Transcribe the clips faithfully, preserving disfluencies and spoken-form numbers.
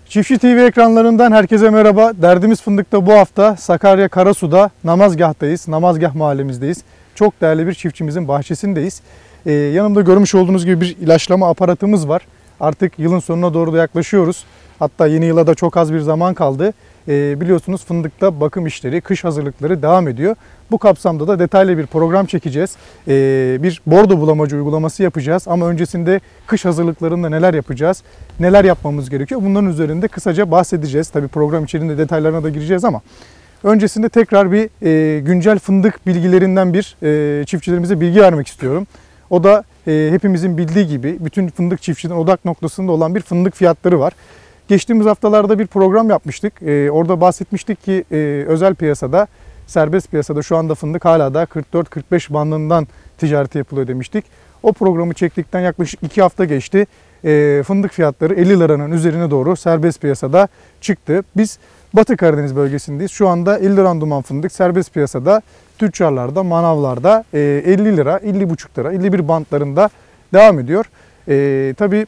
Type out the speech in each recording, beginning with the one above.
Çiftçi T V ekranlarından herkese merhaba. Derdimiz Fındık'ta bu hafta Sakarya Karasu'da Namazgah'tayız. Namazgah mahallemizdeyiz. Çok değerli bir çiftçimizin bahçesindeyiz. Ee, yanımda görmüş olduğunuz gibi bir ilaçlama aparatımız var. Artık yılın sonuna doğru da yaklaşıyoruz. Hatta yeni yıla da çok az bir zaman kaldı. Ee, biliyorsunuz fındıkta bakım işleri, kış hazırlıkları devam ediyor. Bu kapsamda da detaylı bir program çekeceğiz. Ee, bir bordo bulamacı uygulaması yapacağız. Ama öncesinde kış hazırlıklarında neler yapacağız, neler yapmamız gerekiyor? Bunların üzerinde kısaca bahsedeceğiz. Tabii program içerisinde detaylarına da gireceğiz ama öncesinde tekrar bir e, güncel fındık bilgilerinden bir e, çiftçilerimize bilgi vermek istiyorum. O da e, hepimizin bildiği gibi bütün fındık çiftçinin odak noktasında olan bir fındık fiyatları var. Geçtiğimiz haftalarda bir program yapmıştık. Ee, orada bahsetmiştik ki e, özel piyasada, serbest piyasada şu anda fındık hala da kırk dört kırk beş bandından ticareti yapılıyor demiştik. O programı çektikten yaklaşık iki hafta geçti. E, fındık fiyatları elli liranın üzerine doğru serbest piyasada çıktı. Biz Batı Karadeniz bölgesindeyiz. Şu anda elli randıman fındık serbest piyasada, tüccarlarda, manavlarda e, elli lira, elli buçuk lira, elli bir bantlarında devam ediyor. E, tabii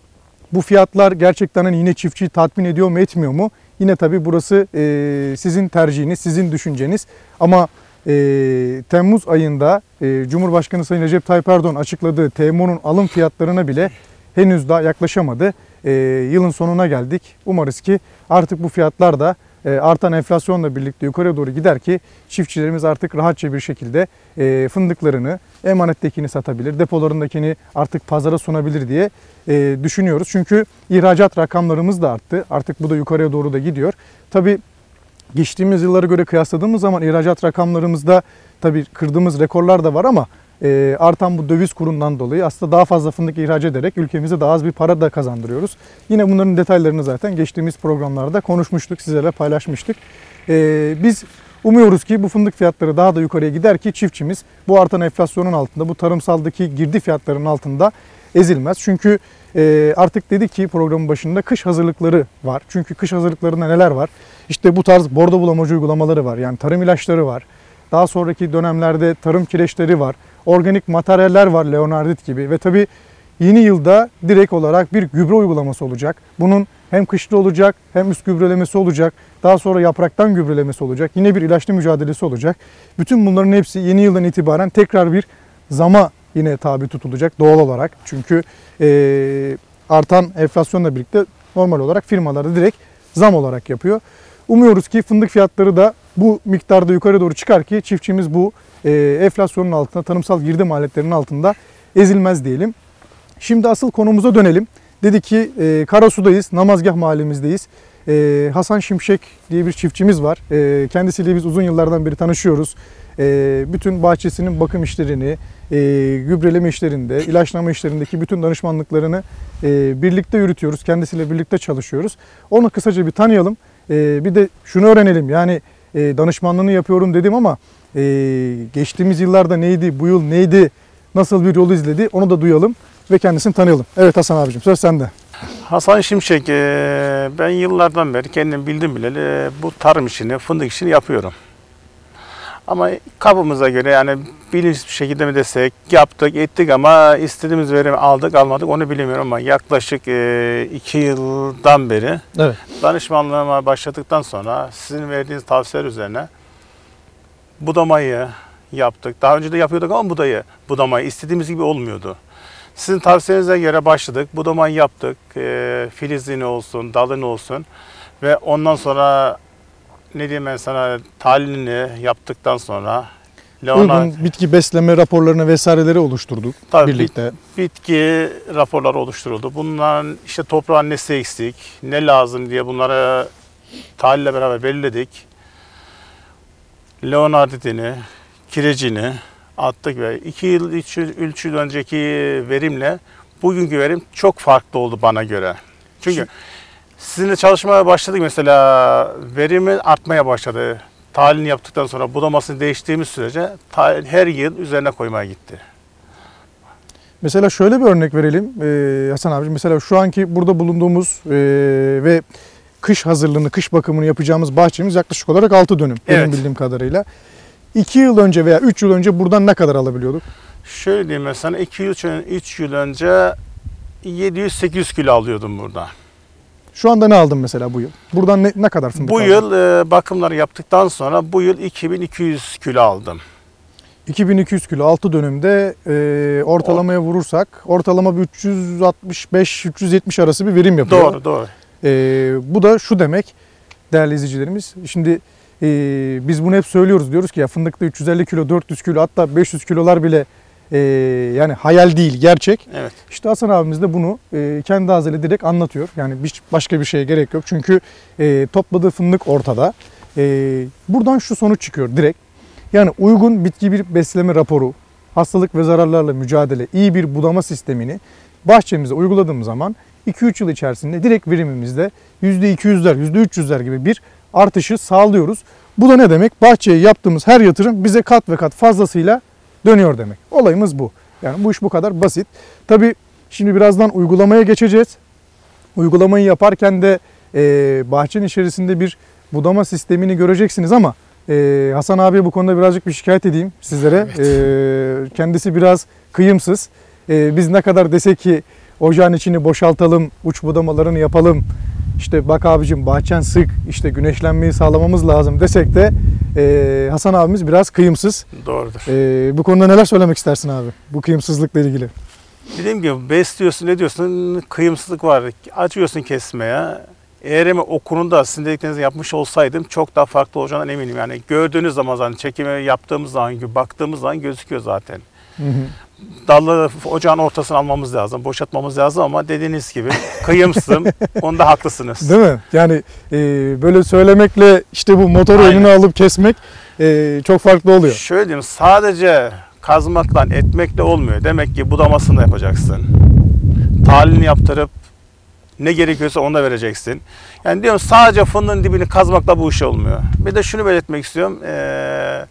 bu fiyatlar gerçekten hani yine çiftçiyi tatmin ediyor mu etmiyor mu? Yine tabii burası e, sizin tercihiniz, sizin düşünceniz. Ama e, Temmuz ayında e, Cumhurbaşkanı Sayın Recep Tayyip Erdoğan açıkladığı T M O'nun alım fiyatlarına bile henüz daha yaklaşamadı. E, yılın sonuna geldik. Umarız ki artık bu fiyatlar da e, artan enflasyonla birlikte yukarıya doğru gider ki çiftçilerimiz artık rahatça bir şekilde e, fındıklarını, emanettekini satabilir, depolarındakini artık pazara sunabilir diye e, düşünüyoruz. Çünkü ihracat rakamlarımız da arttı. Artık bu da yukarıya doğru da gidiyor. Tabii geçtiğimiz yıllara göre kıyasladığımız zaman ihracat rakamlarımızda tabii kırdığımız rekorlar da var ama e, artan bu döviz kurundan dolayı aslında daha fazla fındık ihraç ederek ülkemize daha az bir para da kazandırıyoruz. Yine bunların detaylarını zaten geçtiğimiz programlarda konuşmuştuk, sizlerle paylaşmıştık. E, biz umuyoruz ki bu fındık fiyatları daha da yukarıya gider ki çiftçimiz bu artan enflasyonun altında, bu tarımsaldaki girdi fiyatlarının altında ezilmez. Çünkü e, artık dedik ki programın başında kış hazırlıkları var. Çünkü kış hazırlıklarında neler var? İşte bu tarz bordo bulamacı uygulamaları var. Yani tarım ilaçları var. Daha sonraki dönemlerde tarım kireçleri var. Organik materyaller var, Leonardit gibi. Ve tabii yeni yılda direkt olarak bir gübre uygulaması olacak. Bunun hem kışlı olacak hem üst gübrelemesi olacak. Daha sonra yapraktan gübrelemesi olacak. Yine bir ilaçlı mücadelesi olacak. Bütün bunların hepsi yeni yıldan itibaren tekrar bir zama yine tabi tutulacak doğal olarak. Çünkü e, artan enflasyonla birlikte normal olarak firmalarda direkt zam olarak yapıyor. Umuyoruz ki fındık fiyatları da bu miktarda yukarı doğru çıkar ki çiftçimiz bu e, enflasyonun altında, tarımsal girdi maliyetlerinin altında ezilmez diyelim. Şimdi asıl konumuza dönelim. Dedi ki e, Karasu'dayız, Namazgah mahallemizdeyiz. E, Hasan Şimşek diye bir çiftçimiz var. E, kendisiyle biz uzun yıllardan beri tanışıyoruz. E, bütün bahçesinin bakım işlerini, e, gübreleme işlerinde, ilaçlama işlerindeki bütün danışmanlıklarını e, birlikte yürütüyoruz. Kendisiyle birlikte çalışıyoruz. Onu kısaca bir tanıyalım. E, bir de şunu öğrenelim. Yani e, danışmanlığını yapıyorum dedim ama e, geçtiğimiz yıllarda neydi, bu yıl neydi, nasıl bir yolu izledi onu da duyalım ve kendisini tanıyalım. Evet Hasan abicim, söz sende. Hasan Şimşek, ben yıllardan beri kendim bildim bileli bu tarım işini, fındık işini yapıyorum. Ama kabımıza göre yani bilinçli bir şekilde mi desek yaptık ettik ama istediğimiz verimi aldık almadık onu bilemiyorum ama yaklaşık iki yıldan beri evet. Danışmanlığıma başladıktan sonra sizin verdiğiniz tavsiyeler üzerine budamayı yaptık. Daha önce de yapıyorduk ama budayı, budamayı istediğimiz gibi olmuyordu. Sizin tavsiyenize göre başladık. Budamayı yaptık. E, filizini olsun, dalını olsun. Ve ondan sonra ne diyeyim ben sana tahlilini yaptıktan sonra Leonard, uygun bitki besleme raporlarını vesaireleri oluşturduk tabii birlikte. Bit, bitki raporları oluşturuldu. Bunların işte toprağın nesi eksik, ne lazım diye bunları tahlille beraber belirledik. Leonarditini, kirecini attık ve iki yıl, üç yıl, üç yıl önceki verimle bugünkü verim çok farklı oldu bana göre. Çünkü sizinle çalışmaya başladık mesela verimi artmaya başladı. Tahlilini yaptıktan sonra budamasını değiştiğimiz sürece her yıl üzerine koymaya gitti. Mesela şöyle bir örnek verelim ee, Hasan abi. Mesela şu anki burada bulunduğumuz e, ve kış hazırlığını, kış bakımını yapacağımız bahçemiz yaklaşık olarak altı dönüm. Benim evet. bildiğim kadarıyla. iki yıl önce veya üç yıl önce buradan ne kadar alabiliyorduk? Şöyle diyeyim mesela iki yıl, üç yıl önce yedi yüz sekiz yüz kilo alıyordum burada. Şu anda ne aldın mesela bu yıl? Buradan ne, ne kadar fındık Bu aldın? yıl e, bakımları yaptıktan sonra bu yıl iki bin iki yüz kilo aldım. iki bin iki yüz kilo altı dönümde e, ortalamaya vurursak ortalama bir üç yüz altmış beş üç yüz yetmiş arası bir verim yapıyor. Doğru doğru. E, bu da şu demek değerli izleyicilerimiz. Şimdi e, biz bunu hep söylüyoruz. Diyoruz ki ya fındıkta üç yüz elli kilo, dört yüz kilo, hatta beş yüz kilolar bile e, yani hayal değil, gerçek. Evet. İşte Hasan abimiz de bunu e, kendi ağzıyla direkt anlatıyor. Yani hiç başka bir şeye gerek yok. Çünkü e, topladığı fındık ortada. E, buradan şu sonuç çıkıyor direkt. Yani uygun bitki bir besleme raporu, hastalık ve zararlarla mücadele, iyi bir budama sistemini bahçemize uyguladığımız zaman iki üç yıl içerisinde direkt verimimizde yüzde iki yüzler, yüzde üç yüzler gibi bir artışı sağlıyoruz. Bu da ne demek? Bahçeye yaptığımız her yatırım bize kat ve kat fazlasıyla dönüyor demek. Olayımız bu. Yani bu iş bu kadar basit. Tabii şimdi birazdan uygulamaya geçeceğiz. Uygulamayı yaparken de e, bahçenin içerisinde bir budama sistemini göreceksiniz ama e, Hasan abi bu konuda birazcık bir şikayet edeyim sizlere. Evet. E, kendisi biraz kıyımsız. E, biz ne kadar desek ki ocağın içini boşaltalım, uç budamalarını yapalım, İşte bak abicim bahçen sık, işte güneşlenmeyi sağlamamız lazım desek de e, Hasan abimiz biraz kıyımsız. Doğrudur. E, bu konuda neler söylemek istersin abi? Bu kıyımsızlıkla ilgili. Dediğim gibi besliyorsun, ne diyorsun? Kıyımsızlık var. Açıyorsun kesmeye. Eğer mi okulunu da sizin dediklerinizi yapmış olsaydım çok daha farklı olacağından eminim. Yani gördüğünüz zaman zaten çekimi yaptığımız zaman, baktığımız zaman gözüküyor zaten. Hı hı. Dalları ocağın ortasına almamız lazım, boşaltmamız lazım ama dediğiniz gibi kıyımsızım. Onda haklısınız. Değil mi? Yani e, böyle söylemekle işte bu motoru Aynen. önüne alıp kesmek e, çok farklı oluyor. Şöyle diyeyim, sadece kazmakla, etmekle olmuyor. Demek ki budamasını da yapacaksın. Tahlilini yaptırıp ne gerekiyorsa onu da vereceksin. Yani diyorum sadece fındığın dibini kazmakla bu iş olmuyor. Bir de şunu belirtmek istiyorum. Ee,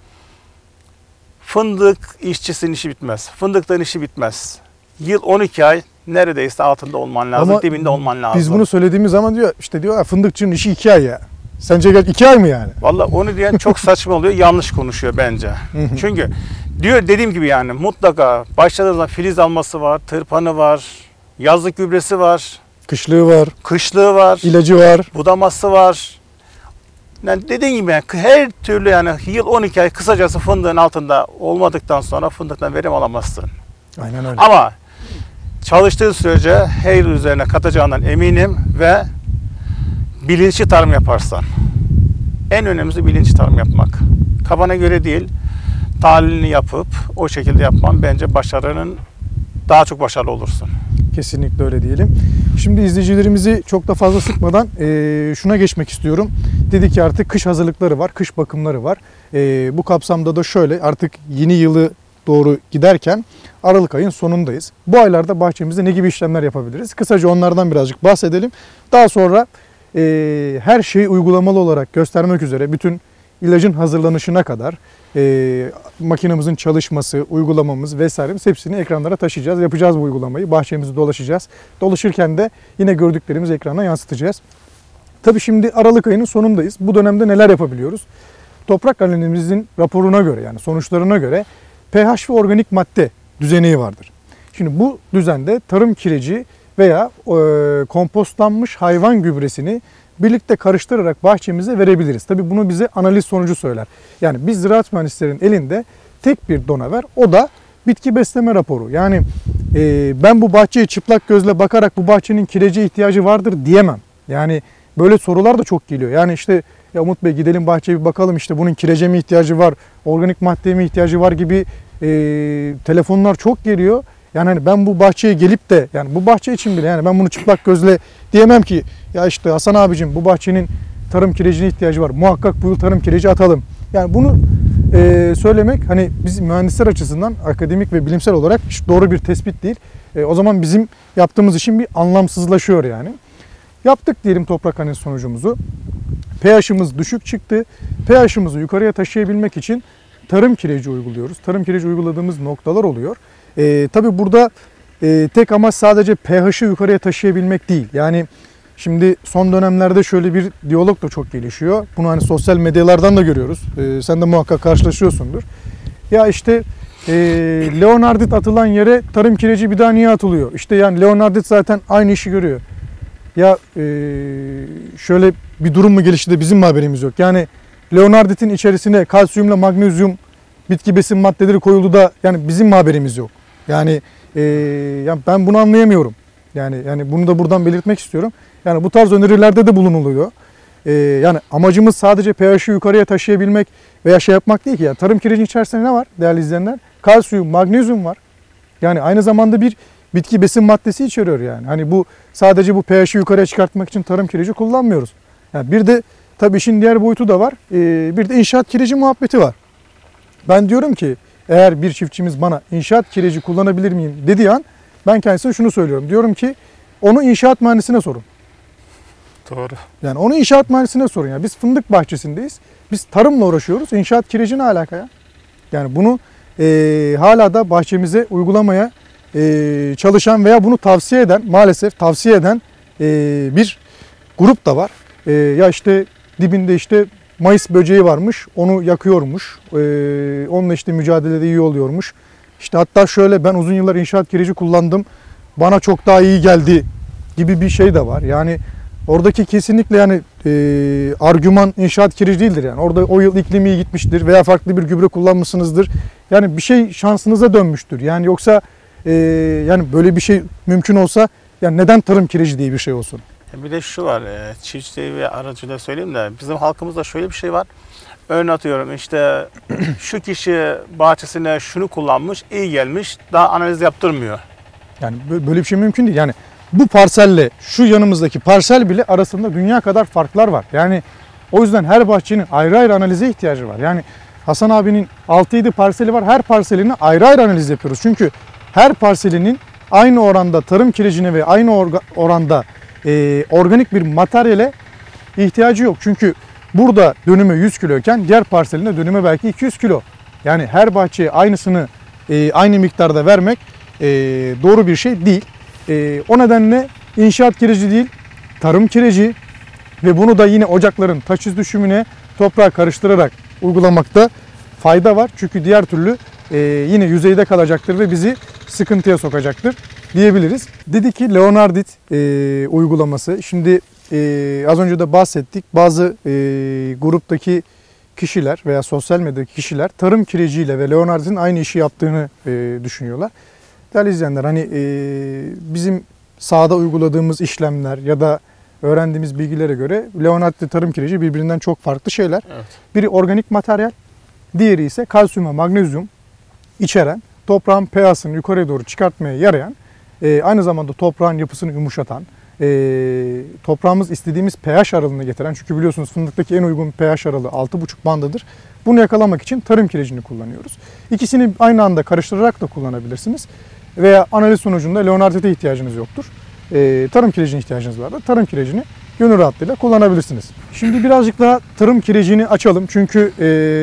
fındık işçisinin işi bitmez. Fındıkların işi bitmez. Yıl on iki ay neredeyse altında olman lazım, Ama dibinde olman lazım. Biz bunu söylediğimiz zaman diyor işte diyor ya fındıkçının işi iki ay ya. Sence gel iki ay mı yani? Vallahi onu diyen çok saçma oluyor, yanlış konuşuyor bence. Çünkü diyor dediğim gibi yani mutlaka başladığında filiz alması var, tırpanı var, yazlık gübresi var, Kışlığı var, kışlığı var, ilacı var. budaması var. Yani dediğim gibi yani her türlü yani yıl on iki ay kısacası fındığın altında olmadıktan sonra fındıktan verim alamazsın. Aynen öyle. Ama çalıştığı sürece her yıl üzerine katacağından eminim ve bilinçli tarım yaparsan. En önemlisi bilinçli tarım yapmak. Kafana göre değil, tahlilini yapıp o şekilde yapman bence başarının daha çok başarılı olursun. Kesinlikle öyle diyelim. Şimdi izleyicilerimizi çok da fazla sıkmadan e, şuna geçmek istiyorum. Dedik ki artık kış hazırlıkları var, kış bakımları var. E, bu kapsamda da şöyle artık yeni yılı doğru giderken Aralık ayın sonundayız. Bu aylarda bahçemizde ne gibi işlemler yapabiliriz? Kısaca onlardan birazcık bahsedelim. Daha sonra e, her şeyi uygulamalı olarak göstermek üzere bütün ilacın hazırlanışına kadar e, makinemizin çalışması, uygulamamız vesairemiz hepsini ekranlara taşıyacağız. Yapacağız bu uygulamayı. Bahçemizi dolaşacağız. Dolaşırken de yine gördüklerimizi ekrana yansıtacağız. Tabii şimdi Aralık ayının sonundayız. Bu dönemde neler yapabiliyoruz? Toprak analizimizin raporuna göre yani sonuçlarına göre pH ve organik madde düzeneği vardır. Şimdi bu düzende tarım kireci veya e, kompostlanmış hayvan gübresini birlikte karıştırarak bahçemize verebiliriz. Tabii bunu bize analiz sonucu söyler. Yani biz ziraat mühendislerin elinde tek bir dona var. O da bitki besleme raporu. Yani e, ben bu bahçeye çıplak gözle bakarak bu bahçenin kirece ihtiyacı vardır diyemem. Yani böyle sorular da çok geliyor. Yani işte ya Umut Bey gidelim bahçeye bir bakalım işte bunun kirece mi ihtiyacı var, organik maddeye mi ihtiyacı var gibi e, telefonlar çok geliyor. Yani hani ben bu bahçeye gelip de yani bu bahçe için bile yani ben bunu çıplak gözle diyemem ki ya işte Hasan abicim bu bahçenin tarım kirecine ihtiyacı var. Muhakkak bu yıl tarım kireci atalım. Yani bunu e, söylemek hani biz mühendisler açısından akademik ve bilimsel olarak hiç doğru bir tespit değil. E, o zaman bizim yaptığımız işin bir anlamsızlaşıyor yani. Yaptık diyelim toprak analiz sonucumuzu. pH'ımız düşük çıktı. pH'ımızı yukarıya taşıyabilmek için tarım kireci uyguluyoruz. Tarım kireci uyguladığımız noktalar oluyor. E, tabii burada e, tek amaç sadece pH'ı yukarıya taşıyabilmek değil. Yani şimdi son dönemlerde şöyle bir diyalog da çok gelişiyor. Bunu hani sosyal medyalardan da görüyoruz. E, sen de muhakkak karşılaşıyorsundur. Ya işte e, leonardit atılan yere tarım kireci bir daha niye atılıyor? İşte yani leonardit zaten aynı işi görüyor. ya e, şöyle bir durum mu gelişti de bizim mi haberimiz yok? Yani Leonardit'in içerisine kalsiyumla magnezyum bitki besin maddeleri koyuldu da yani bizim mi haberimiz yok? Yani, e, yani ben bunu anlayamıyorum. Yani yani bunu da buradan belirtmek istiyorum. Yani bu tarz önerilerde de bulunuluyor. Ee, yani amacımız sadece pH'i yukarıya taşıyabilmek veya şey yapmak değil ki. Ya. Tarım kirecinin içerisinde ne var değerli izleyenler? Kalsiyum, magnezyum var. Yani aynı zamanda bir bitki besin maddesi içeriyor yani. Hani bu sadece bu pH'i yukarıya çıkartmak için tarım kireci kullanmıyoruz. Yani bir de tabii işin diğer boyutu da var. Ee, bir de inşaat kireci muhabbeti var. Ben diyorum ki eğer bir çiftçimiz bana inşaat kireci kullanabilir miyim dediği an ben kendisine şunu söylüyorum. Diyorum ki onu inşaat mühendisine sorun. Doğru. Yani onu inşaat mühendisine sorun. Yani biz fındık bahçesindeyiz. Biz tarımla uğraşıyoruz. İnşaat kireci ne alaka ya? Yani bunu e, hala da bahçemize uygulamaya e, çalışan veya bunu tavsiye eden, maalesef tavsiye eden e, bir grup da var. E, ya işte dibinde işte Mayıs böceği varmış, onu yakıyormuş. E, onunla işte mücadelede iyi oluyormuş. İşte hatta şöyle ben uzun yıllar inşaat kireci kullandım. Bana çok daha iyi geldi gibi bir şey de var. Yani oradaki kesinlikle yani e, argüman inşaat kireci değildir yani. Orada o yıl iklim iyi gitmiştir veya farklı bir gübre kullanmışsınızdır. Yani bir şey şansınıza dönmüştür. Yani yoksa e, yani böyle bir şey mümkün olsa yani neden tarım kireci diye bir şey olsun? Bir de şu var, çiftçi ve aracıyla söyleyeyim de bizim halkımızda şöyle bir şey var. Örneğin atıyorum işte şu kişi bahçesine şunu kullanmış, iyi gelmiş, daha analiz yaptırmıyor. Yani böyle bir şey mümkün değil. Yani bu parselle şu yanımızdaki parsel bile arasında dünya kadar farklar var. Yani o yüzden her bahçenin ayrı ayrı analize ihtiyacı var. Yani Hasan abinin altı yedi parseli var. Her parselini ayrı ayrı analiz yapıyoruz. Çünkü her parselinin aynı oranda tarım kirecine ve aynı orga, oranda e, organik bir materyale ihtiyacı yok. Çünkü burada dönüme yüz kiloyken diğer parselinde dönüme belki iki yüz kilo. Yani her bahçeye aynısını e, aynı miktarda vermek e, doğru bir şey değil. E, o nedenle inşaat kireci değil, tarım kireci ve bunu da yine ocakların taş iz düşümüne toprağa karıştırarak uygulamakta fayda var. Çünkü diğer türlü e, yine yüzeyde kalacaktır ve bizi sıkıntıya sokacaktır diyebiliriz. Dedi ki Leonardit e, uygulaması. Şimdi e, az önce de bahsettik. Bazı e, gruptaki kişiler veya sosyal medyadaki kişiler tarım kireciyle ve Leonardit'in aynı işi yaptığını e, düşünüyorlar. Değerli izleyenler hani e, bizim sahada uyguladığımız işlemler ya da öğrendiğimiz bilgilere göre Leonardit ve tarım kireci birbirinden çok farklı şeyler. Evet. Biri organik materyal, diğeri ise kalsiyum ve magnezyum içeren, toprağın pH'ını yukarıya doğru çıkartmaya yarayan, e, aynı zamanda toprağın yapısını yumuşatan, e, toprağımız istediğimiz pH aralığına getiren, çünkü biliyorsunuz fındıktaki en uygun pH aralığı altı buçuk bandıdır. Bunu yakalamak için tarım kirecini kullanıyoruz. İkisini aynı anda karıştırarak da kullanabilirsiniz. Veya analiz sonucunda Leonardit'e ihtiyacınız yoktur. E, tarım kirecine ihtiyacınız var da tarım kirecini gönül rahatlığıyla kullanabilirsiniz. Şimdi birazcık daha tarım kirecini açalım. Çünkü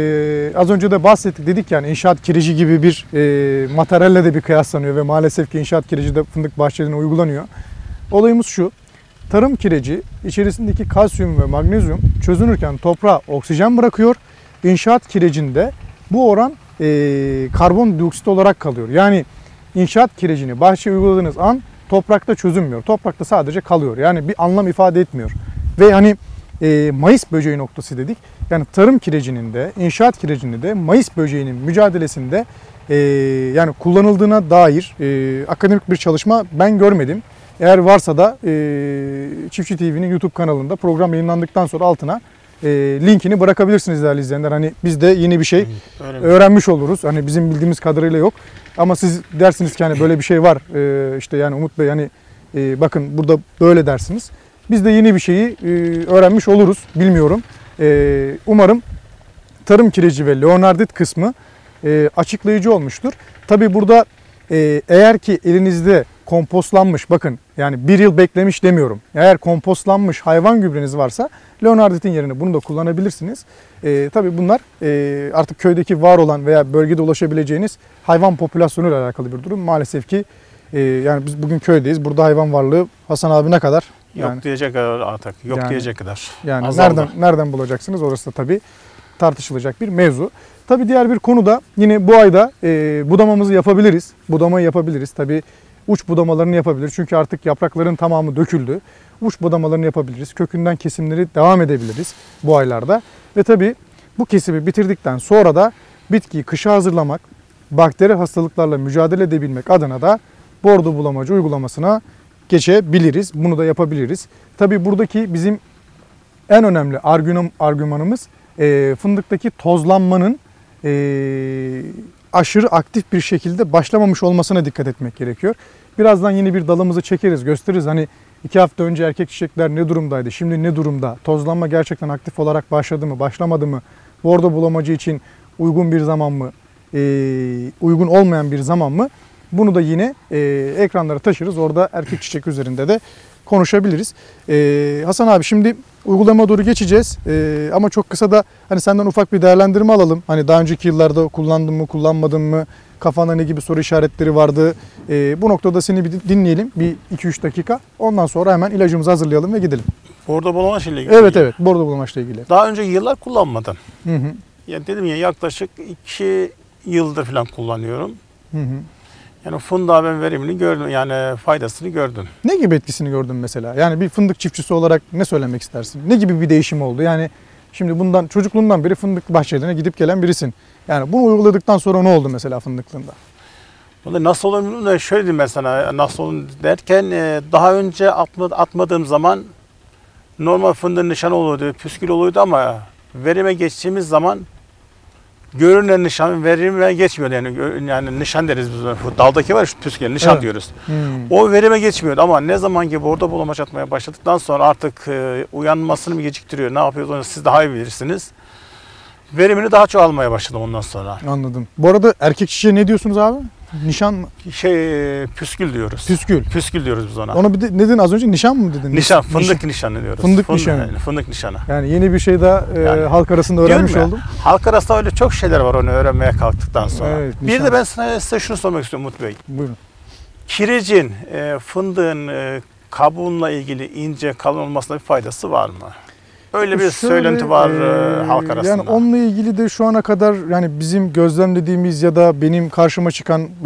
e, az önce de bahsettik, dedik yani inşaat kireci gibi bir e, materyalle de bir kıyaslanıyor ve maalesef ki inşaat kireci de fındık bahçelerine uygulanıyor. Olayımız şu: tarım kireci içerisindeki kalsiyum ve magnezyum çözünürken toprağa oksijen bırakıyor. İnşaat kirecinde bu oran e, karbondioksit olarak kalıyor. Yani inşaat kirecini bahçeye uyguladığınız an toprakta çözünmüyor. Toprakta sadece kalıyor. Yani bir anlam ifade etmiyor. Ve hani e, Mayıs böceği noktası dedik. Yani tarım kirecinin de inşaat kirecinin de Mayıs böceğinin mücadelesinde e, yani kullanıldığına dair e, akademik bir çalışma ben görmedim. Eğer varsa da e, Çiftçi T V'nin YouTube kanalında program yayınlandıktan sonra altına e, linkini bırakabilirsiniz değerli izleyenler. Hani biz de yeni bir şey Öyle öğrenmiş oluruz. Hani bizim bildiğimiz kadarıyla yok. Ama siz dersiniz ki hani böyle bir şey var. E, işte yani Umut Bey hani e, bakın burada böyle dersiniz. Biz de yeni bir şeyi e, öğrenmiş oluruz. Bilmiyorum. E, umarım tarım kireci ve Leonardit kısmı e, açıklayıcı olmuştur. Tabii burada e, eğer ki elinizde kompostlanmış, bakın yani bir yıl beklemiş demiyorum. Eğer kompostlanmış hayvan gübreniz varsa Leonardit'in yerine bunu da kullanabilirsiniz. E, tabii bunlar e, artık köydeki var olan veya bölgede ulaşabileceğiniz hayvan popülasyonuyla alakalı bir durum. Maalesef ki e, yani biz bugün köydeyiz. Burada hayvan varlığı Hasan abi ne kadar? Yok Yani, diyecek kadar artık. Yok yani, diyecek kadar. Yani Azaldı. nereden nereden bulacaksınız? Orası da tabii tartışılacak bir mevzu. Tabii diğer bir konu da yine bu ayda e, budamamızı yapabiliriz. Budamayı yapabiliriz. Tabii uç budamalarını yapabilir. Çünkü artık yaprakların tamamı döküldü. Uç budamalarını yapabiliriz. Kökünden kesimleri devam edebiliriz bu aylarda. Ve tabii bu kesimi bitirdikten sonra da bitkiyi kışa hazırlamak, bakteri hastalıklarla mücadele edebilmek adına da bordo bulamacı uygulamasına geçebiliriz. Bunu da yapabiliriz. Tabii buradaki bizim en önemli argümanımız e, fındıktaki tozlanmanın e, aşırı aktif bir şekilde başlamamış olmasına dikkat etmek gerekiyor. Birazdan yeni bir dalımızı çekeriz, gösteririz. Hani iki hafta önce erkek çiçekler ne durumdaydı, şimdi ne durumda? Tozlanma gerçekten aktif olarak başladı mı, başlamadı mı? Bordo bulamacı için uygun bir zaman mı, e, uygun olmayan bir zaman mı? Bunu da yine e, ekranlara taşırız. Orada erkek çiçek üzerinde de konuşabiliriz. E, Hasan abi şimdi uygulama doğru geçeceğiz. E, ama çok kısa da hani senden ufak bir değerlendirme alalım. Hani daha önceki yıllarda kullandın mı, kullanmadın mı? Kafanda ne gibi soru işaretleri vardı? E, bu noktada seni bir dinleyelim. Bir iki üç dakika. Ondan sonra hemen ilacımızı hazırlayalım ve gidelim. Bordo bulamaç ile ilgili. Evet evet. Bordo bulamaçla ilgili. Daha önce yıllar kullanmadım. Hı hı. Ya dedim ya yaklaşık iki yıldır falan kullanıyorum. Hı hı. Yani fındığa ben verimini gördüm. Yani faydasını gördüm. Ne gibi etkisini gördün mesela? Yani bir fındık çiftçisi olarak ne söylemek istersin? Ne gibi bir değişim oldu? Yani şimdi bundan çocukluğundan beri fındık bahçelerine gidip gelen birisin. Yani bunu uyguladıktan sonra ne oldu mesela fındıklığında? Vallahi nasıl olur bilmiyorum da şöyle diyeyim ben sana. Nasıl olur derken daha önce atmadığım zaman normal fındığın nişan oluyordu, püskül oluyordu ama verime geçtiğimiz zaman görünen nişan verime geçmiyor yani yani nişan deriz biz. Daldaki var şu püskül nişan evet. diyoruz. Hmm. O verime geçmiyordu ama ne zaman ki bordo bulamaç atmaya başladıktan sonra artık e, uyanmasını mı geciktiriyor, ne yapıyor onu siz daha iyi bilirsiniz. Verimini daha çok almaya başladım ondan sonra. Anladım. Bu arada erkek çiçeğe ne diyorsunuz abi? Nişan mı? Şey püskül diyoruz. Püskül. Püskül diyoruz biz ona. Onu bir de, ne dedin az önce nişan mı dedin? Nişan, fındık nişan. nişanı diyoruz. Fındık Fındık nişanı. Yani, fındık nişanı. Yani yeni bir şey daha e, yani, halk arasında öğrenmiş oldum. Halk arasında öyle çok şeyler var onu öğrenmeye kalktıktan sonra. Evet, bir de ben sana, size şunu sormak istiyorum Umut Bey. Buyurun. Kirecin, e, fındığın e, kabuğunla ilgili ince kalın olmasına bir faydası var mı? Öyle bir Şöyle, söylenti var e, halk arasında. Yani onunla ilgili de şu ana kadar yani bizim gözlemlediğimiz ya da benim karşıma çıkan e,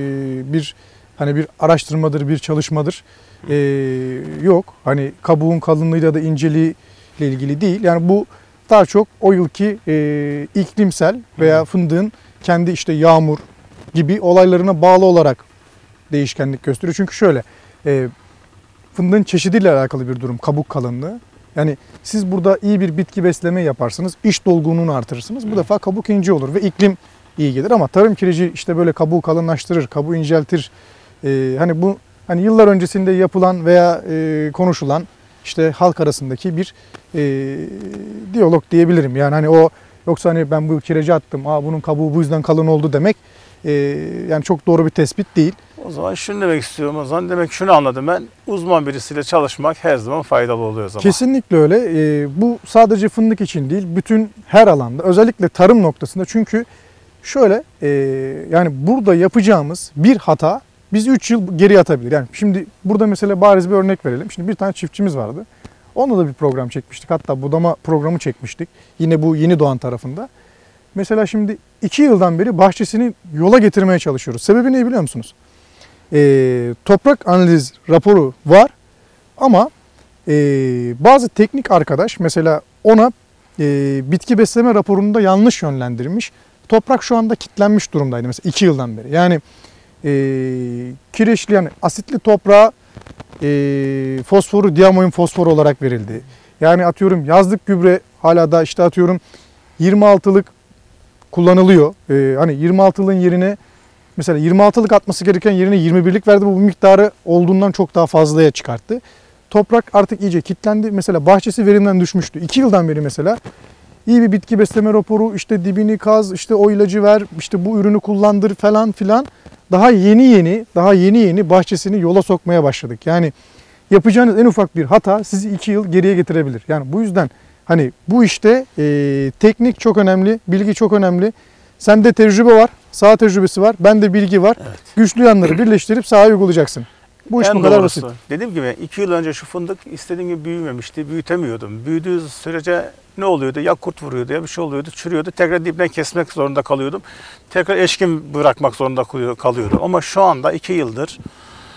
bir hani bir araştırmadır, bir çalışmadır e, yok. Hani kabuğun kalınlığı ya da inceliği ile ilgili değil. Yani bu daha çok o yılki e, iklimsel veya fındığın kendi işte yağmur gibi olaylarına bağlı olarak değişkenlik gösteriyor. Çünkü şöyle e, fındığın çeşidiyle alakalı bir durum kabuk kalınlığı. Yani siz burada iyi bir bitki besleme yaparsınız, iç dolgunluğunu artırırsınız. Bu defa kabuk ince olur ve iklim iyi gelir ama tarım kireci işte böyle kabuğu kalınlaştırır, kabuğu inceltir. Ee, hani bu hani yıllar öncesinde yapılan veya e, konuşulan işte halk arasındaki bir e, diyalog diyebilirim. Yani hani o yoksa hani ben bu kireci attım, aa bunun kabuğu bu yüzden kalın oldu demek e, yani çok doğru bir tespit değil. O zaman şunu demek istiyorum o zaman. Demek şunu anladım ben. Uzman birisiyle çalışmak her zaman faydalı oluyor o zaman. Kesinlikle öyle. E, bu sadece fındık için değil, bütün her alanda, özellikle tarım noktasında. Çünkü şöyle e, yani burada yapacağımız bir hata bizi üç yıl geri atabilir. Yani şimdi burada mesela bariz bir örnek verelim. Şimdi bir tane çiftçimiz vardı. Onunla da bir program çekmiştik. Hatta budama programı çekmiştik. Yine bu Yeni Doğan tarafında. Mesela şimdi iki yıldan beri bahçesini yola getirmeye çalışıyoruz. Sebebi ne biliyor musunuz? E, toprak analiz raporu var ama e, bazı teknik arkadaş mesela ona e, bitki besleme raporunda yanlış yönlendirmiş. Toprak şu anda kilitlenmiş durumdaydı mesela iki yıldan beri. Yani e, kireçli yani asitli toprağa e, fosforu diamoin fosfor olarak verildi. Yani atıyorum yazlık gübre hala da işte atıyorum yirmi altılık kullanılıyor. E, hani yirmi altılığın yerine mesela yirmi altılık atması gereken yerine yirmi birlik verdi. Bu miktarı olduğundan çok daha fazlaya çıkarttı. Toprak artık iyice kilitlendi. Mesela bahçesi verimden düşmüştü. iki yıldan beri mesela iyi bir bitki besleme raporu, işte dibini kaz, işte o ilacı ver, işte bu ürünü kullandır falan filan. Daha yeni yeni, daha yeni yeni bahçesini yola sokmaya başladık. Yani yapacağınız en ufak bir hata sizi iki yıl geriye getirebilir. Yani bu yüzden hani bu işte e, teknik çok önemli, bilgi çok önemli. Sende tecrübe var, saha tecrübesi var, bende bilgi var. Evet. Güçlü yanları birleştirip sahaya uygulayacaksın. Bu iş en bu kadar doğrusu. basit. Dediğim gibi iki yıl önce şu fındık istediğim gibi büyümemişti, büyütemiyordum. Büyüdüğü sürece ne oluyordu? Ya kurt vuruyordu ya bir şey oluyordu, çürüyordu. Tekrar dibden kesmek zorunda kalıyordum. Tekrar eşkin bırakmak zorunda kalıyordum. Ama şu anda iki yıldır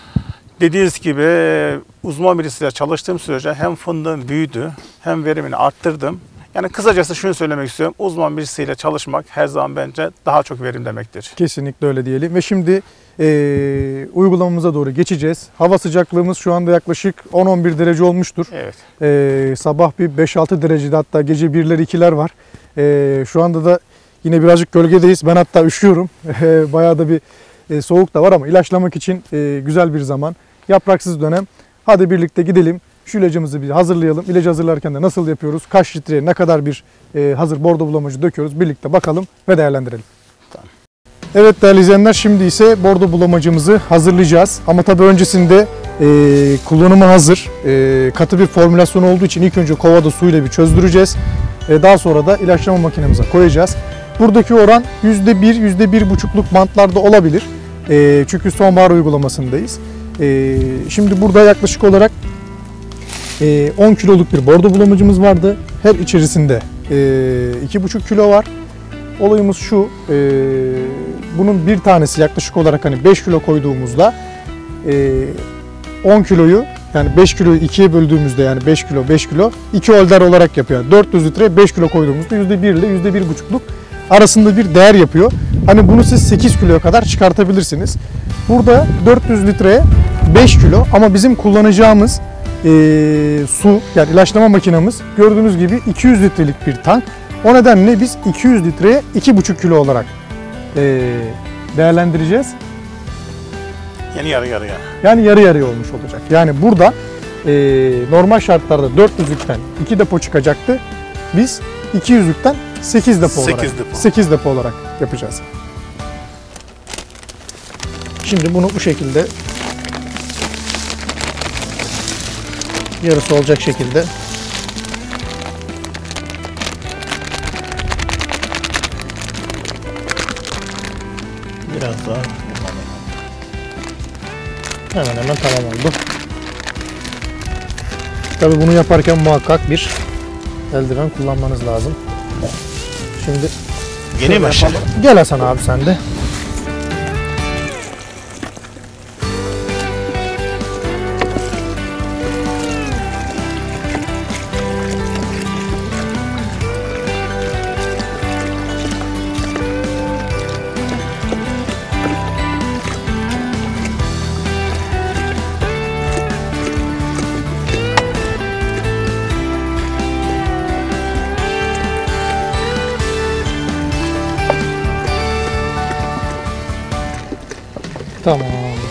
dediğiniz gibi uzman birisiyle çalıştığım sürece hem fındığım büyüdü hem verimini arttırdım. Yani kısacası şunu söylemek istiyorum. Uzman birisiyle çalışmak her zaman bence daha çok verim demektir. Kesinlikle öyle diyelim. Ve şimdi e, uygulamamıza doğru geçeceğiz. Hava sıcaklığımız şu anda yaklaşık on on bir derece olmuştur. Evet. E, sabah bir beş altı derecede, hatta gece birler ikiler var. E, şu anda da yine birazcık gölgedeyiz. Ben hatta üşüyorum. E, bayağı da bir e, soğuk da var ama ilaçlamak için e, güzel bir zaman. Yapraksız dönem. Hadi birlikte gidelim. Şu ilacımızı bir hazırlayalım. İlacı hazırlarken de nasıl yapıyoruz? Kaç litreye ne kadar bir e, hazır bordo bulamacı döküyoruz? Birlikte bakalım ve değerlendirelim. Tamam. Evet değerli izleyenler, şimdi ise bordo bulamacımızı hazırlayacağız. Ama tabii öncesinde e, kullanıma hazır e, katı bir formülasyon olduğu için ilk önce kovada suyla bir çözdüreceğiz. E, daha sonra da ilaçlama makinemize koyacağız. Buradaki oran yüzde bir, yüzde bir buçukluk bantlarda olabilir. E, çünkü sonbahar uygulamasındayız. E, şimdi burada yaklaşık olarak on kiloluk bir bordo bulamacımız vardı. Her içerisinde iki buçuk kilo var. Olayımız şu, bunun bir tanesi yaklaşık olarak hani beş kilo koyduğumuzda on kiloyu, yani beş kiloyu ikiye böldüğümüzde, yani beş kilo beş kilo iki holder olarak yapıyor. dört yüz litreye beş kilo koyduğumuzda yüzde bir ile yüzde bir buçukluk arasında bir değer yapıyor. Hani bunu siz sekiz kiloya kadar çıkartabilirsiniz. Burada dört yüz litreye beş kilo, ama bizim kullanacağımız e, su, yani ilaçlama makinamız gördüğünüz gibi iki yüz litrelik bir tank. O nedenle biz iki yüz litreye iki buçuk kilo olarak e, değerlendireceğiz. Yani yarı yarıya. Yani yarı yarıya olmuş olacak. Yani burada e, normal şartlarda dört yüzlükten iki depo çıkacaktı. Biz iki yüzlükten sekiz depo olarak sekiz depo. sekiz depo olarak yapacağız. Şimdi bunu bu şekilde yarısı olacak şekilde biraz daha hemen hemen tamam oldu. Tabii bunu yaparken muhakkak bir eldiven kullanmanız lazım. Şimdi Yeni mi aşağı? Gel Hasan abi sen de. Tamam.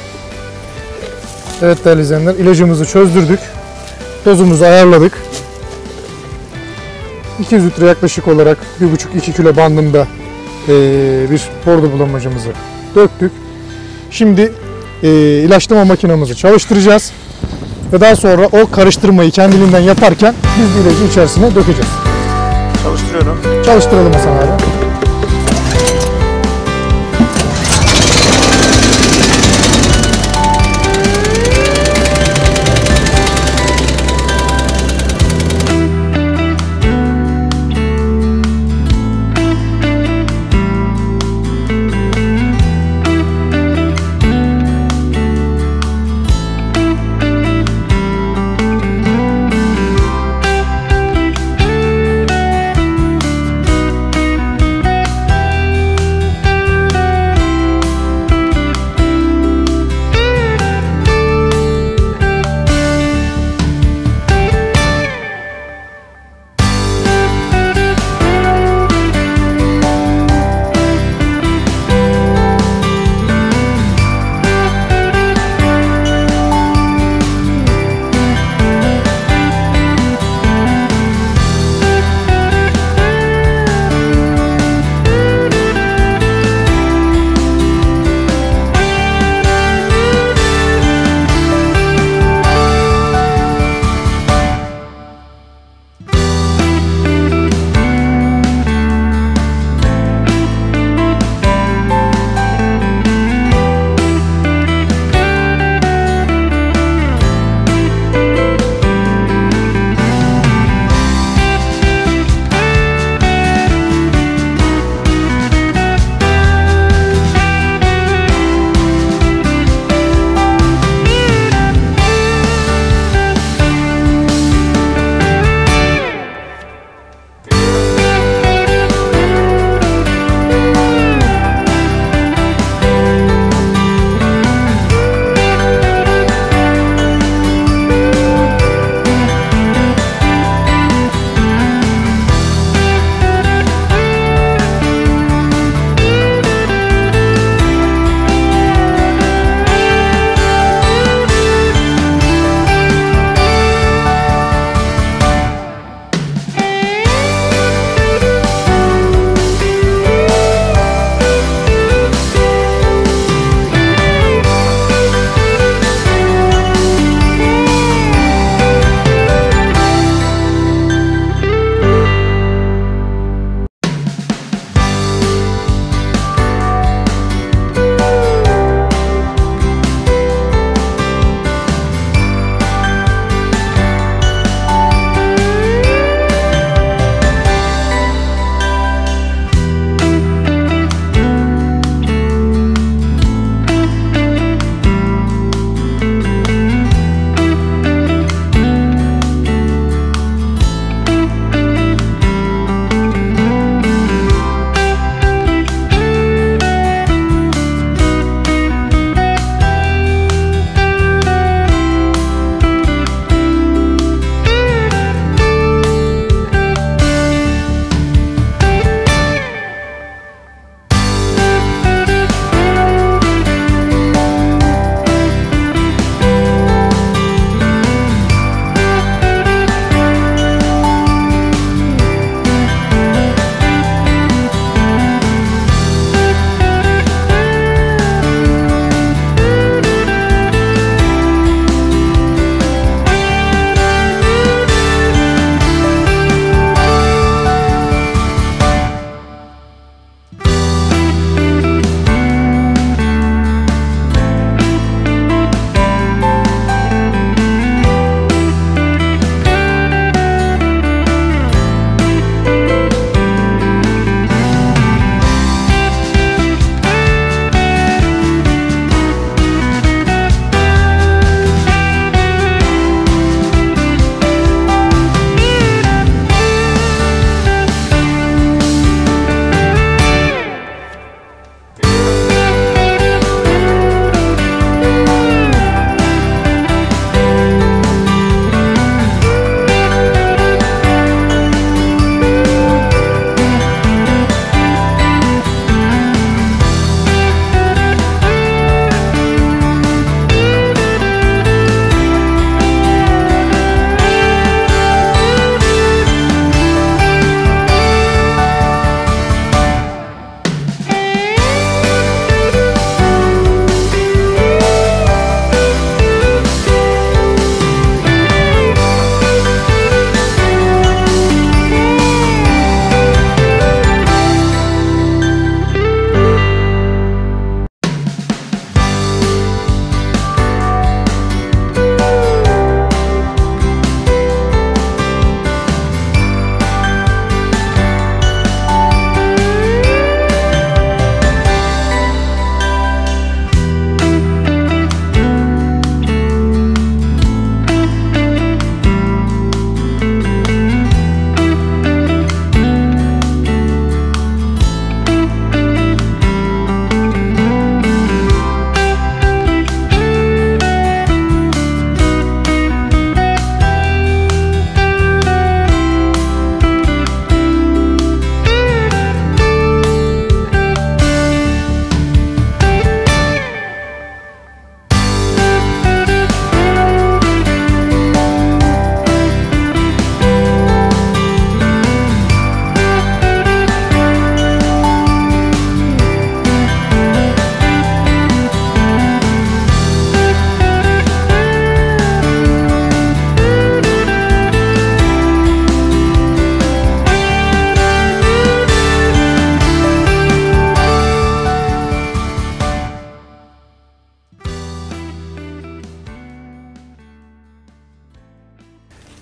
Evet değerli izleyenler, ilacımızı çözdürdük. Dozumuzu ayarladık. iki yüz litre yaklaşık olarak bir buçuk iki kilo bandında bir bordo bulamacımızı döktük. Şimdi ilaçlama makinamızı çalıştıracağız. Ve daha sonra o karıştırmayı kendiliğinden yaparken biz de ilacı içerisine dökeceğiz. Çalıştırıyorum. Çalıştıralım Hasan abi.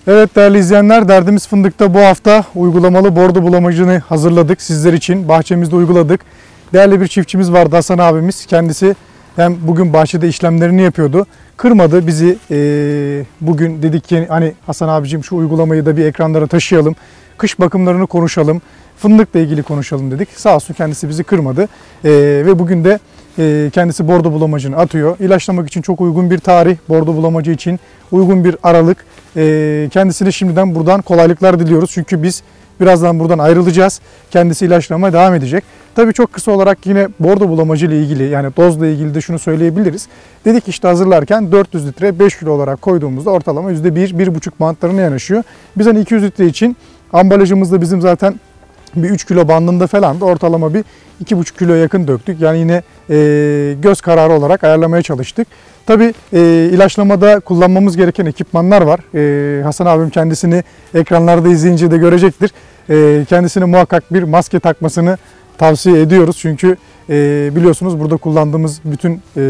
Evet değerli izleyenler, Derdimiz Fındık'ta bu hafta uygulamalı bordo bulamacını hazırladık. Sizler için bahçemizde uyguladık. Değerli bir çiftçimiz vardı, Hasan abimiz. Kendisi hem bugün bahçede işlemlerini yapıyordu. Kırmadı bizi. Ee, bugün dedik ki hani Hasan abicim şu uygulamayı da bir ekranlara taşıyalım. Kış bakımlarını konuşalım. Fındıkla ilgili konuşalım dedik. Sağ olsun kendisi bizi kırmadı. Ee, ve bugün de e, kendisi bordo bulamacını atıyor. İlaçlamak için çok uygun bir tarih. Bordo bulamacı için uygun bir aralık. Ee, kendisine şimdiden buradan kolaylıklar diliyoruz. Çünkü biz birazdan buradan ayrılacağız. Kendisi ilaçlamaya devam edecek. Tabii çok kısa olarak yine bordo bulamacı ile ilgili, yani dozla ilgili de şunu söyleyebiliriz. Dedik işte hazırlarken dört yüz litre beş kilo olarak koyduğumuzda ortalama yüzde bir bir buçuk bantlarına yanaşıyor. Biz hani iki yüz litre için ambalajımızda bizim zaten bir üç kilo bandında falan da ortalama bir iki buçuk kilo yakın döktük. Yani yine e, göz kararı olarak ayarlamaya çalıştık. Tabii e, ilaçlamada kullanmamız gereken ekipmanlar var. E, Hasan abim kendisini ekranlarda izleyince de görecektir. E, kendisine muhakkak bir maske takmasını tavsiye ediyoruz. Çünkü e, biliyorsunuz burada kullandığımız bütün e,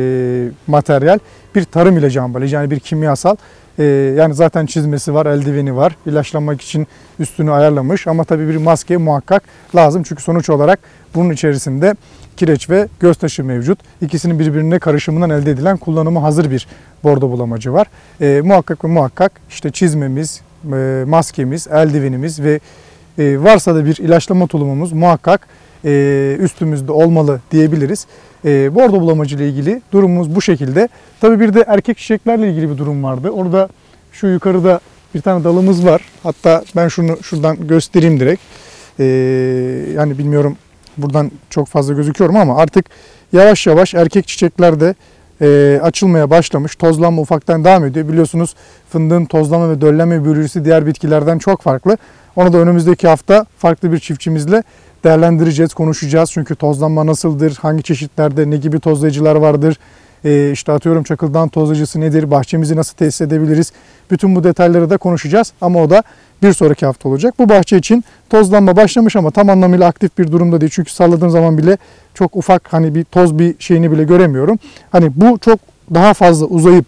materyal bir tarım ilacı ambalajı, yani bir kimyasal. E, yani zaten çizmesi var, eldiveni var. İlaçlamak için üstünü ayarlamış ama tabii bir maske muhakkak lazım. Çünkü sonuç olarak bunun içerisinde kireç ve göz taşı mevcut. İkisinin birbirine karışımından elde edilen kullanıma hazır bir bordo bulamacı var. E, muhakkak ve muhakkak işte çizmemiz, e, maskemiz, eldivenimiz ve e, varsa da bir ilaçlama tulumumuz muhakkak e, üstümüzde olmalı diyebiliriz. E, bordo bulamacı ile ilgili durumumuz bu şekilde. Tabii bir de erkek çiçeklerle ilgili bir durum vardı. Orada şu yukarıda bir tane dalımız var. Hatta ben şunu şuradan göstereyim direkt. E, yani bilmiyorum buradan çok fazla gözüküyorum ama artık yavaş yavaş erkek çiçekler de e, açılmaya başlamış. Tozlanma ufaktan devam ediyor. Biliyorsunuz fındığın tozlama ve döllenme biyolojisi diğer bitkilerden çok farklı. Onu da önümüzdeki hafta farklı bir çiftçimizle değerlendireceğiz, konuşacağız. Çünkü tozlanma nasıldır, hangi çeşitlerde ne gibi tozlayıcılar vardır, e, işte atıyorum çakıldan tozlayıcısı nedir, bahçemizi nasıl tesis edebiliriz. Bütün bu detayları da konuşacağız ama o da bir sonraki hafta olacak. Bu bahçe için tozlanma başlamış ama tam anlamıyla aktif bir durumda değil. Çünkü salladığım zaman bile çok ufak hani bir toz bir şeyini bile göremiyorum. Hani bu çok daha fazla uzayıp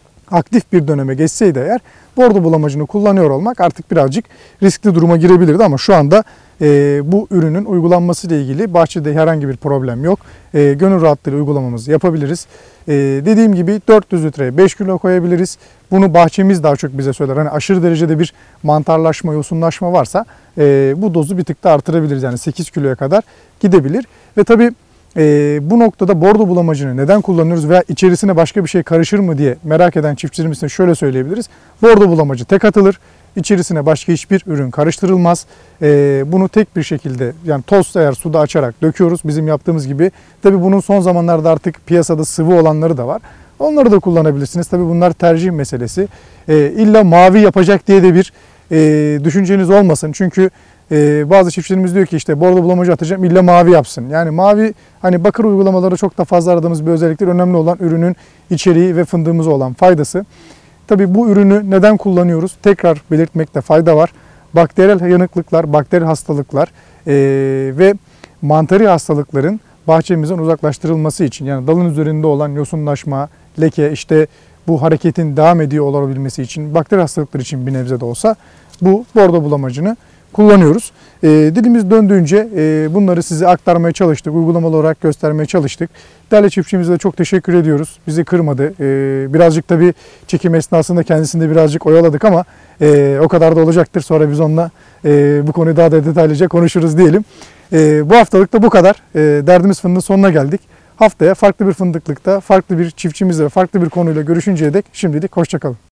aktif bir döneme geçseydi eğer bordo bulamacını kullanıyor olmak artık birazcık riskli duruma girebilirdi ama şu anda e, bu ürünün uygulanması ile ilgili bahçede herhangi bir problem yok. E, gönül rahatlığıyla uygulamamızı yapabiliriz. E, dediğim gibi dört yüz litreye beş kilo koyabiliriz. Bunu bahçemiz daha çok bize söyler. Hani aşırı derecede bir mantarlaşma, yosunlaşma varsa e, bu dozu bir tık da artırabiliriz. Yani sekiz kiloya kadar gidebilir. Ve tabii e, bu noktada bordo bulamacını neden kullanıyoruz veya içerisine başka bir şey karışır mı diye merak eden çiftçilerimiz için şöyle söyleyebiliriz. Bordo bulamacı tek atılır. İçerisine başka hiçbir ürün karıştırılmaz. Ee, bunu tek bir şekilde, yani toz eğer suda açarak döküyoruz bizim yaptığımız gibi. Tabii bunun son zamanlarda artık piyasada sıvı olanları da var. Onları da kullanabilirsiniz. Tabii bunlar tercih meselesi. Ee, illa mavi yapacak diye de bir e, düşünceniz olmasın. Çünkü e, bazı çiftçilerimiz diyor ki işte bordo bulamacı atacağım illa mavi yapsın. Yani mavi hani bakır uygulamaları çok da fazla aradığımız bir özelliktir. Önemli olan ürünün içeriği ve fındığımıza olan faydası. Tabii bu ürünü neden kullanıyoruz? Tekrar belirtmekte fayda var. Bakteriyel yanıklıklar, bakteri hastalıklar e, ve mantari hastalıkların bahçemizden uzaklaştırılması için, yani dalın üzerinde olan yosunlaşma, leke, işte bu hareketin devam ediyor olabilmesi için, bakteri hastalıkları için bir nebze de olsa bu bordo bulamacını kullanıyoruz. E, dilimiz döndüğünce e, bunları size aktarmaya çalıştık, uygulamalı olarak göstermeye çalıştık. Değerli çiftçimize de çok teşekkür ediyoruz. Bizi kırmadı. E, birazcık tabii çekim esnasında kendisini de birazcık oyaladık ama e, o kadar da olacaktır. Sonra biz onunla e, bu konuyu daha da detaylıca konuşuruz diyelim. E, bu haftalık da bu kadar. E, Derdimiz Fındık'ın sonuna geldik. Haftaya farklı bir fındıklıkta, farklı bir çiftçimizle, farklı bir konuyla görüşünceye dek şimdilik hoşça kalın.